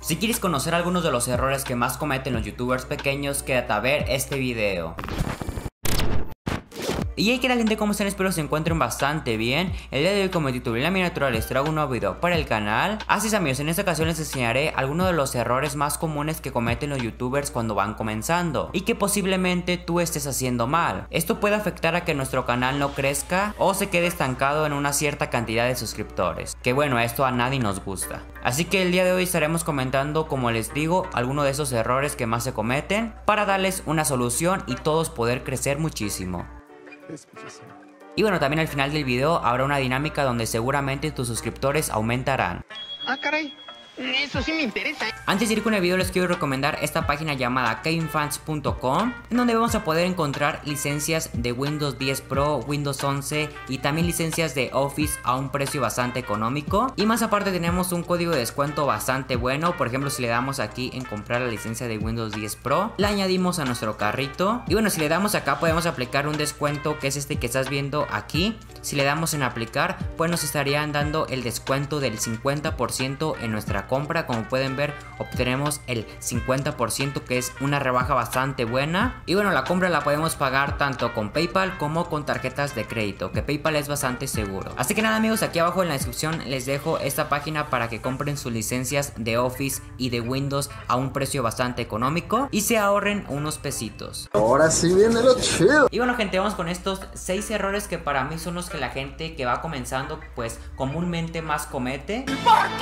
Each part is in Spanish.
Si quieres conocer algunos de los errores que más cometen los youtubers pequeños, quédate a ver este video. Y hey, ¿qué tal, gente? ¿Cómo están? Espero se encuentren bastante bien. El día de hoy, como titulé la miniatura, les traigo un nuevo video para el canal. Así es, amigos, en esta ocasión les enseñaré algunos de los errores más comunes que cometen los youtubers cuando van comenzando y que posiblemente tú estés haciendo mal. Esto puede afectar a que nuestro canal no crezca o se quede estancado en una cierta cantidad de suscriptores, que bueno, esto a nadie nos gusta. Así que el día de hoy estaremos comentando, como les digo, algunos de esos errores que más se cometen para darles una solución y todos poder crecer muchísimo. Y bueno, también al final del video habrá una dinámica donde seguramente tus suscriptores aumentarán. Ah, caray, eso sí me interesa. Antes de ir con el video, les quiero recomendar esta página llamada kevinfans.com, en donde vamos a poder encontrar licencias de Windows 10 Pro, Windows 11 y también licencias de Office a un precio bastante económico. Y más aparte tenemos un código de descuento bastante bueno. Por ejemplo, si le damos aquí en comprar la licencia de Windows 10 Pro, la añadimos a nuestro carrito. Y bueno, si le damos acá podemos aplicar un descuento, que es este que estás viendo aquí. Si le damos en aplicar, pues nos estarían dando el descuento del 50% en nuestra compra. Como pueden ver, obtenemos el 50%, que es una rebaja bastante buena. Y bueno, la compra la podemos pagar tanto con PayPal como con tarjetas de crédito, que PayPal es bastante seguro. Así que nada, amigos, aquí abajo en la descripción les dejo esta página para que compren sus licencias de Office y de Windows a un precio bastante económico y se ahorren unos pesitos. Ahora sí viene lo chido. Y bueno, gente, vamos con estos 6 errores que para mí son los que la gente que va comenzando pues comúnmente más comete. ¿Por qué?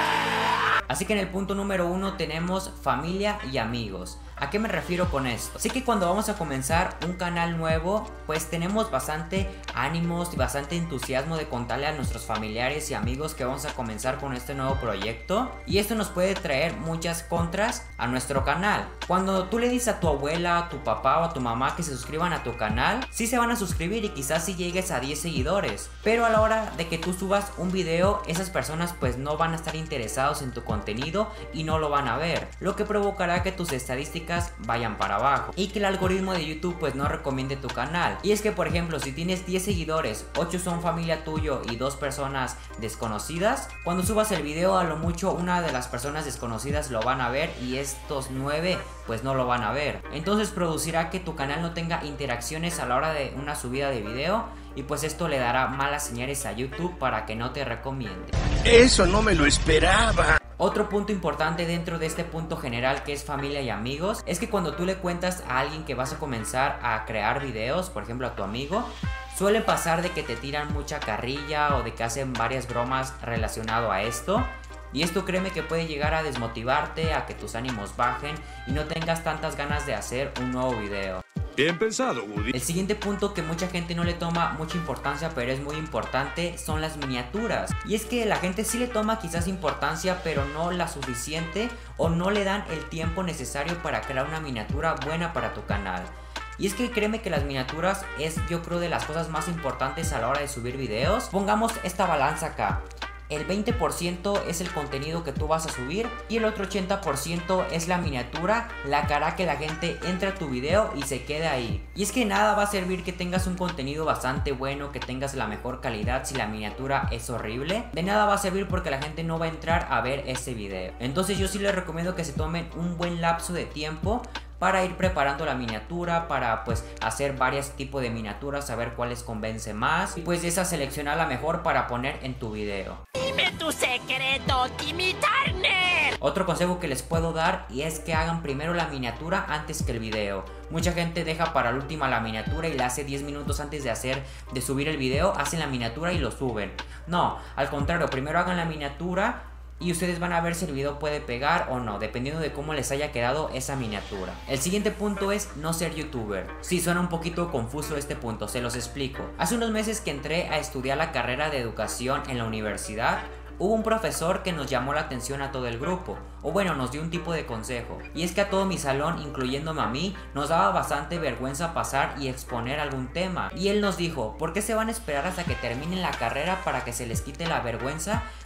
Así que en el punto número 1 tenemos familia y amigos. ¿A qué me refiero con esto? Sé que cuando vamos a comenzar un canal nuevo, pues tenemos bastante ánimos y bastante entusiasmo de contarle a nuestros familiares y amigos que vamos a comenzar con este nuevo proyecto. Y esto nos puede traer muchas contras a nuestro canal. Cuando tú le dices a tu abuela, a tu papá o a tu mamá que se suscriban a tu canal, sí se van a suscribir y quizás sí llegues a 10 seguidores. Pero a la hora de que tú subas un video, esas personas pues no van a estar interesados en tu contenido y no lo van a ver. Lo que provocará que tus estadísticas vayan para abajo y que el algoritmo de YouTube pues no recomiende tu canal. Y es que, por ejemplo, si tienes 10 seguidores, 8 son familia tuyo y 2 personas desconocidas, cuando subas el video a lo mucho una de las personas desconocidas lo van a ver y estos 9 pues no lo van a ver. Entonces producirá que tu canal no tenga interacciones a la hora de una subida de video y pues esto le dará malas señales a YouTube para que no te recomiende. Eso no me lo esperaba. Otro punto importante dentro de este punto general, que es familia y amigos, es que cuando tú le cuentas a alguien que vas a comenzar a crear videos, por ejemplo a tu amigo, suele pasar de que te tiran mucha carrilla o de que hacen varias bromas relacionado a esto. Y esto, créeme, que puede llegar a desmotivarte, a que tus ánimos bajen y no tengas tantas ganas de hacer un nuevo video. Bien pensado, Woody. El siguiente punto que mucha gente no le toma mucha importancia, pero es muy importante, son las miniaturas. Y es que la gente sí le toma quizás importancia, pero no la suficiente, o no le dan el tiempo necesario para crear una miniatura buena para tu canal. Y es que créeme que las miniaturas es, yo creo, de las cosas más importantes a la hora de subir videos. Pongamos esta balanza acá. El 20% es el contenido que tú vas a subir y el otro 80% es la miniatura, la que hará que la gente entre a tu video y se quede ahí. Y es que nada va a servir que tengas un contenido bastante bueno, que tengas la mejor calidad, si la miniatura es horrible. De nada va a servir porque la gente no va a entrar a ver ese video. Entonces yo sí les recomiendo que se tomen un buen lapso de tiempo para ir preparando la miniatura, para pues hacer varios tipos de miniaturas, saber cuál les convence más y pues de esa seleccionar la mejor para poner en tu video. Dime tu secreto, Timmy Turner. Otro consejo que les puedo dar y es que hagan primero la miniatura antes que el video. Mucha gente deja para la última la miniatura y la hace 10 minutos antes de subir el video, hacen la miniatura y lo suben. No, al contrario, primero hagan la miniatura y ustedes van a ver si el video puede pegar o no, dependiendo de cómo les haya quedado esa miniatura. El siguiente punto es no ser youtuber. Sí, suena un poquito confuso este punto, se los explico. Hace unos meses que entré a estudiar la carrera de educación en la universidad, hubo un profesor que nos llamó la atención a todo el grupo, o bueno, nos dio un tipo de consejo. Y es que a todo mi salón, incluyéndome a mí, nos daba bastante vergüenza pasar y exponer algún tema. Y él nos dijo, ¿por qué se van a esperar hasta que terminen la carrera para que se les quite la vergüenza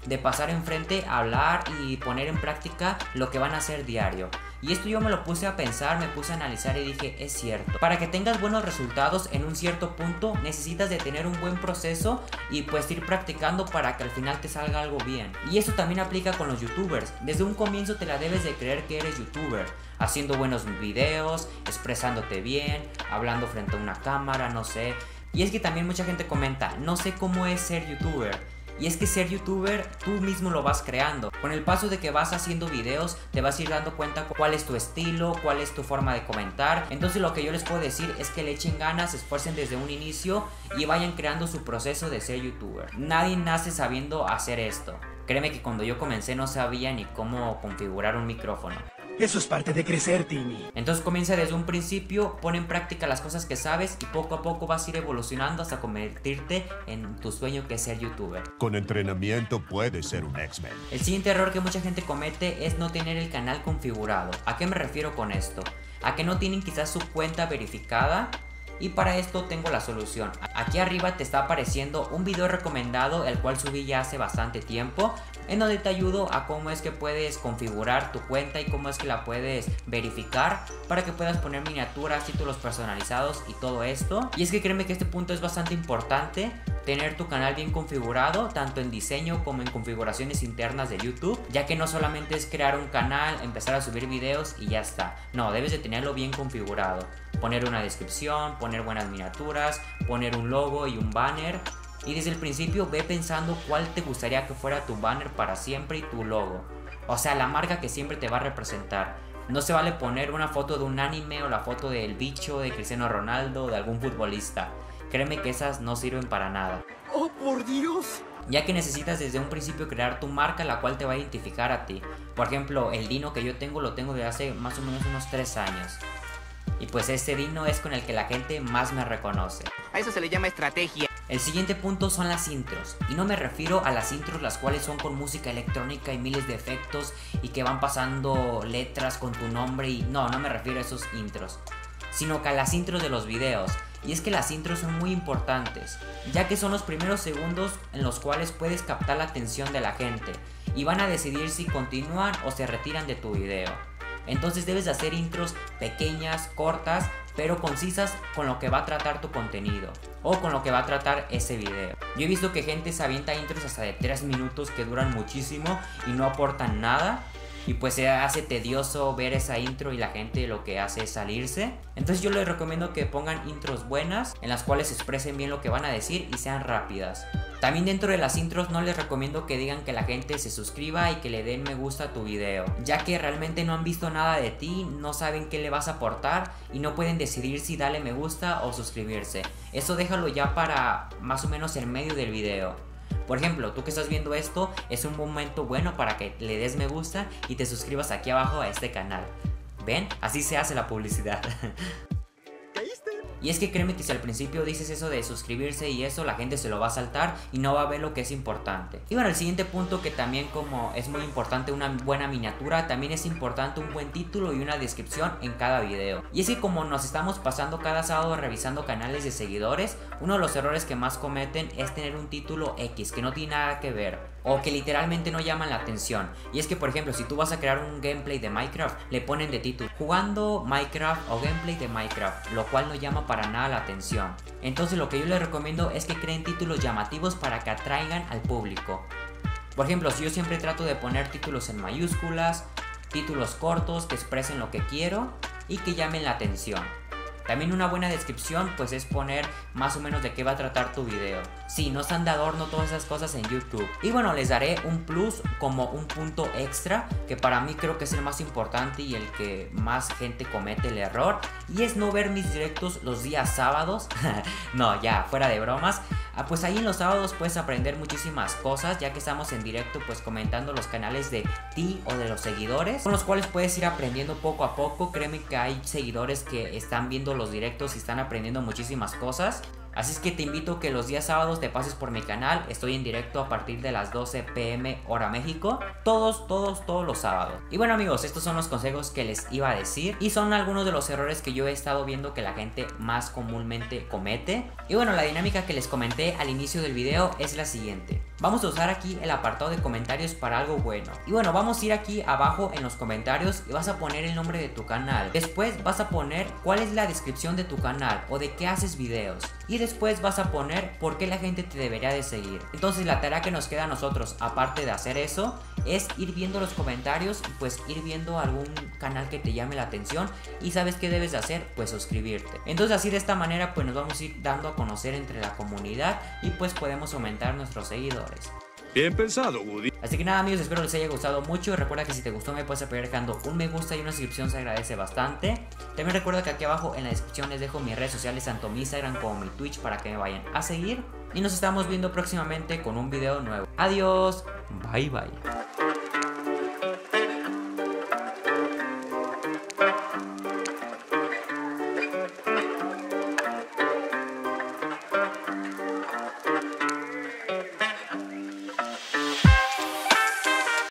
de pasar enfrente, hablar y poner en práctica lo que van a hacer diario. Y esto yo me lo puse a pensar, me puse a analizar y dije, es cierto. Para que tengas buenos resultados en un cierto punto, necesitas de tener un buen proceso y pues ir practicando para que al final te salga algo bien. Y eso también aplica con los youtubers. Desde un comienzo te la debes de creer que eres youtuber, haciendo buenos videos, expresándote bien, hablando frente a una cámara, no sé. Y es que también mucha gente comenta, no sé cómo es ser youtuber. Y es que ser youtuber tú mismo lo vas creando. Con el paso de que vas haciendo videos te vas a ir dando cuenta cuál es tu estilo, cuál es tu forma de comentar. Entonces lo que yo les puedo decir es que le echen ganas, se esfuercen desde un inicio y vayan creando su proceso de ser youtuber. Nadie nace sabiendo hacer esto. Créeme que cuando yo comencé no sabía ni cómo configurar un micrófono. Eso es parte de crecer, Timmy. Entonces comienza desde un principio, pon en práctica las cosas que sabes y poco a poco vas a ir evolucionando hasta convertirte en tu sueño, que es ser youtuber. Con entrenamiento puedes ser un X-Men. El siguiente error que mucha gente comete es no tener el canal configurado. ¿A qué me refiero con esto? A que no tienen quizás su cuenta verificada. Y para esto tengo la solución. Aquí arriba te está apareciendo un video recomendado, el cual subí ya hace bastante tiempo, en donde te ayudo a cómo es que puedes configurar tu cuenta y cómo es que la puedes verificar para que puedas poner miniaturas, títulos personalizados y todo esto. Y es que créeme que este punto es bastante importante, tener tu canal bien configurado, tanto en diseño como en configuraciones internas de YouTube, ya que no solamente es crear un canal, empezar a subir videos y ya está. No, debes de tenerlo bien configurado. Poner una descripción, poner buenas miniaturas, poner un logo y un banner. Y desde el principio ve pensando cuál te gustaría que fuera tu banner para siempre y tu logo. O sea, la marca que siempre te va a representar. No se vale poner una foto de un anime o la foto del bicho, de Cristiano Ronaldo o de algún futbolista. Créeme que esas no sirven para nada. ¡Oh, por Dios! Ya que necesitas desde un principio crear tu marca, la cual te va a identificar a ti. Por ejemplo, el dino que yo tengo lo tengo desde hace más o menos unos 3 años. Y pues este dino es con el que la gente más me reconoce. A eso se le llama estrategia. El siguiente punto son las intros. Y no me refiero a las intros las cuales son con música electrónica y miles de efectos y que van pasando letras con tu nombre y... No me refiero a esos intros, sino que a las intros de los videos. Y es que las intros son muy importantes, ya que son los primeros segundos en los cuales puedes captar la atención de la gente y van a decidir si continúan o se retiran de tu video. Entonces debes de hacer intros pequeñas, cortas, pero concisas con lo que va a tratar tu contenido o con lo que va a tratar ese video. Yo he visto que gente se avienta intros hasta de 3 minutos que duran muchísimo y no aportan nada. Y pues se hace tedioso ver esa intro y la gente lo que hace es salirse. Entonces yo les recomiendo que pongan intros buenas, en las cuales expresen bien lo que van a decir y sean rápidas. También dentro de las intros no les recomiendo que digan que la gente se suscriba y que le den me gusta a tu video, ya que realmente no han visto nada de ti, no saben qué le vas a aportar y no pueden decidir si darle me gusta o suscribirse. Eso déjalo ya para más o menos el medio del video. Por ejemplo, tú que estás viendo esto, es un momento bueno para que le des me gusta y te suscribas aquí abajo a este canal. ¿Ven? Así se hace la publicidad. Y es que créeme que si al principio dices eso de suscribirse y eso, la gente se lo va a saltar y no va a ver lo que es importante. Y bueno, el siguiente punto, que también como es muy importante una buena miniatura, también es importante un buen título y una descripción en cada video. Y es que como nos estamos pasando cada sábado revisando canales de seguidores, uno de los errores que más cometen es tener un título X que no tiene nada que ver o que literalmente no llaman la atención. Y es que por ejemplo, si tú vas a crear un gameplay de Minecraft, le ponen de título jugando Minecraft o gameplay de Minecraft, lo cual no llama para nada la atención. Entonces lo que yo les recomiendo es que creen títulos llamativos para que atraigan al público. Por ejemplo, si yo siempre trato de poner títulos en mayúsculas, títulos cortos que expresen lo que quiero y que llamen la atención. También una buena descripción pues es poner más o menos de qué va a tratar tu video. Sí, no están de adorno todas esas cosas en YouTube. Y bueno, les daré un plus como un punto extra que para mí creo que es el más importante y el que más gente comete el error. Y es no ver mis directos los días sábados. No, ya, fuera de bromas. Pues ahí en los sábados puedes aprender muchísimas cosas, ya que estamos en directo pues comentando los canales de ti o de los seguidores, con los cuales puedes ir aprendiendo poco a poco. Créeme que hay seguidores que están viendo los directos y están aprendiendo muchísimas cosas. Así es que te invito a que los días sábados te pases por mi canal. Estoy en directo a partir de las 12 p.m. hora México. Todos los sábados. Y bueno amigos, estos son los consejos que les iba a decir. Y son algunos de los errores que yo he estado viendo que la gente más comúnmente comete. Y bueno, la dinámica que les comenté al inicio del video es la siguiente. vamos a usar aquí el apartado de comentarios para algo bueno. Y bueno, vamos a ir aquí abajo en los comentarios y vas a poner el nombre de tu canal. Después vas a poner cuál es la descripción de tu canal o de qué haces videos. Y después vas a poner por qué la gente te debería de seguir. Entonces la tarea que nos queda a nosotros, aparte de hacer eso, es ir viendo los comentarios y pues ir viendo algún canal que te llame la atención. Y sabes qué debes de hacer, pues suscribirte. Entonces así de esta manera pues nos vamos a ir dando a conocer entre la comunidad y pues podemos aumentar nuestros seguidores. Bien pensado, Woody. Así que nada amigos, espero les haya gustado mucho. Recuerda que si te gustó me puedes apoyar dejando un me gusta y una suscripción, se agradece bastante. También recuerda que aquí abajo en la descripción les dejo mis redes sociales, tanto mi Instagram como mi Twitch, para que me vayan a seguir. Y nos estamos viendo próximamente con un video nuevo. Adiós, bye bye.